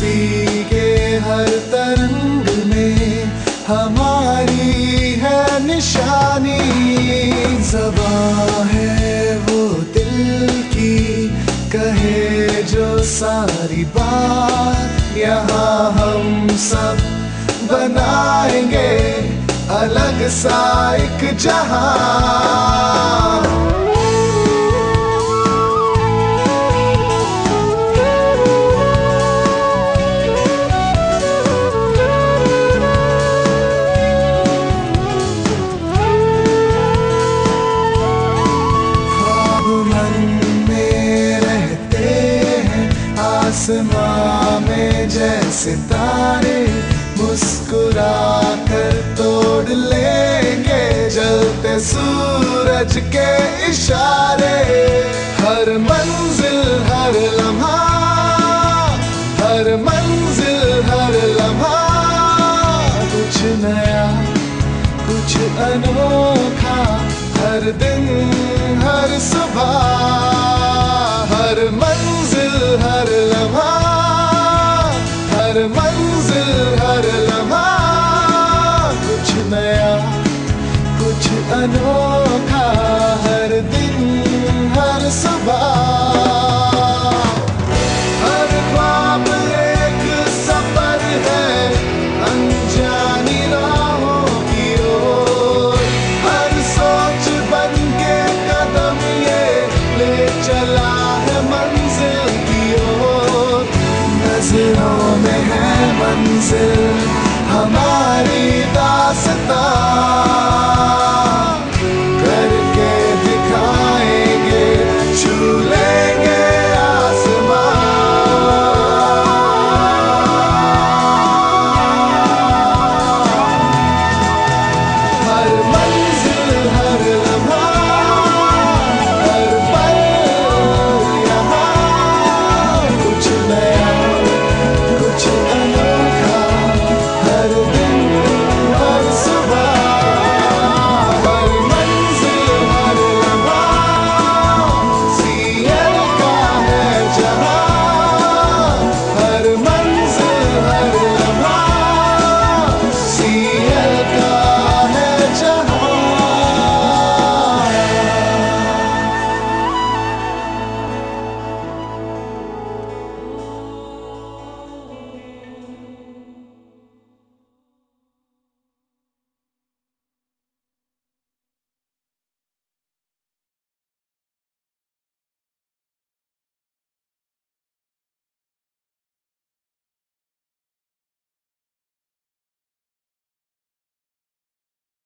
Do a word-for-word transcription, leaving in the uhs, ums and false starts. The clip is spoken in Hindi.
मस्ती के हर तरंग में हमारी है निशानी। ज़बां है वो दिल की, कहे जो सारी बात। यहाँ हम सब बनाएंगे अलग सा एक जहां। आसमां में जैसे तारे मुस्कुरा कर तोड़ लेंगे जलते सूरज के इशारे। हर मंजिल हर लम्हा, हर मंजिल हर लम्हा, कुछ नया कुछ अनोखा, हर दिन हर सुबह। हर मंजिल हर लम्हा, हर मंजिल हर लम्हा, कुछ नया कुछ अनोखा, हर दिन हर सुबह। हर ख्वाब एक सफर है अनजानी राहों की ओर। हर सोच बन के कदम ये ले चला है मंजिल की ओर। नजरों में है मंजिल,